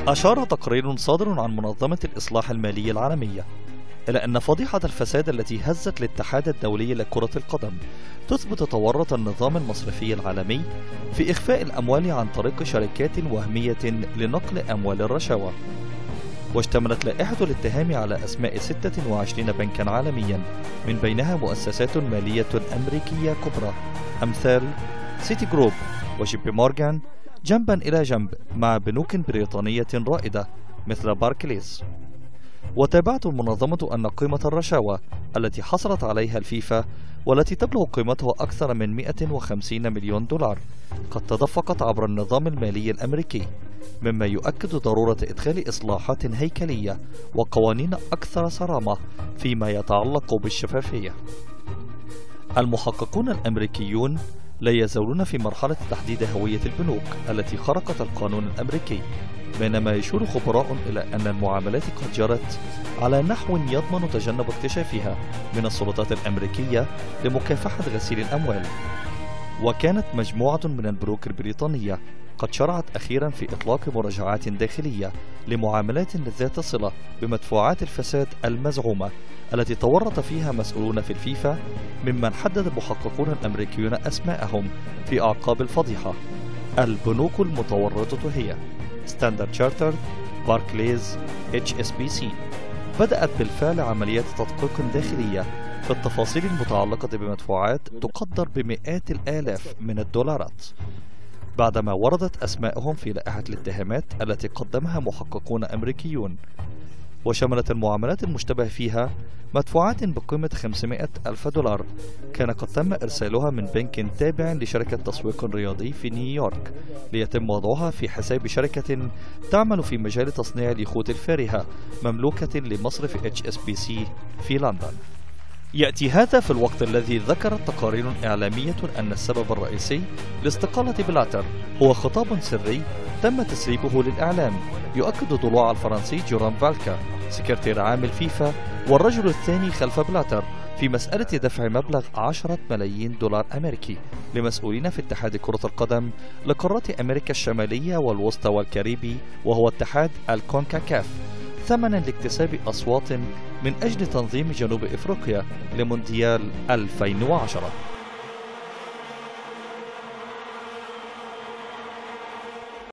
أشار تقرير صادر عن منظمة الإصلاح المالي العالمية إلى أن فضيحة الفساد التي هزت الاتحاد الدولي لكرة القدم تثبت تورط النظام المصرفي العالمي في إخفاء الأموال عن طريق شركات وهمية لنقل أموال الرشاوى. واشتملت لائحة الاتهام على أسماء 26 بنكا عالميا من بينها مؤسسات مالية أمريكية كبرى أمثال سيتي جروب وجيبي مورغان جنبا إلى جنب مع بنوك بريطانية رائدة مثل باركليز. وتابعت المنظمة أن قيمة الرشاوى التي حصلت عليها الفيفا والتي تبلغ قيمتها أكثر من 150 مليون دولار قد تدفقت عبر النظام المالي الأمريكي، مما يؤكد ضرورة إدخال إصلاحات هيكلية وقوانين أكثر صرامة فيما يتعلق بالشفافية. المحققون الأمريكيون لا يزالون في مرحلة تحديد هوية البنوك التي خرقت القانون الأمريكي، بينما يشير خبراء إلى أن المعاملات قد جرت على نحو يضمن تجنب اكتشافها من السلطات الأمريكية لمكافحة غسيل الأموال. وكانت مجموعة من البنوك البريطانية قد شرعت أخيرا في إطلاق مراجعات داخلية لمعاملات ذات صلة بمدفوعات الفساد المزعومة التي تورط فيها مسؤولون في الفيفا، ممن حدد المحققون الأمريكيون أسماءهم في أعقاب الفضيحة. البنوك المتورطة هي ستاندرد تشارترد، باركليز، HSBC. بدأت بالفعل عمليات تدقيق داخلية في التفاصيل المتعلقة بمدفوعات تقدر بمئات الآلاف من الدولارات، بعدما وردت أسماءهم في لائحة الاتهامات التي قدمها محققون أمريكيون. وشملت المعاملات المشتبه فيها مدفوعات بقيمة 500 ألف دولار كان قد تم إرسالها من بنك تابع لشركة تسويق رياضي في نيويورك ليتم وضعها في حساب شركة تعمل في مجال تصنيع اليخوت الفارهة مملوكة لمصرف HSBC في لندن. يأتي هذا في الوقت الذي ذكرت تقارير إعلامية أن السبب الرئيسي لاستقالة بلاتر هو خطاب سري تم تسريبه للإعلام يؤكد ضلوع الفرنسي جيروم فالكا سكرتير عام الفيفا والرجل الثاني خلف بلاتر في مسألة دفع مبلغ 10 ملايين دولار أمريكي لمسؤولين في اتحاد كرة القدم لقارات أمريكا الشمالية والوسطى والكاريبي وهو اتحاد الكونكاكاف، ثمنا لاكتساب أصوات من أجل تنظيم جنوب إفريقيا لمونديال 2010.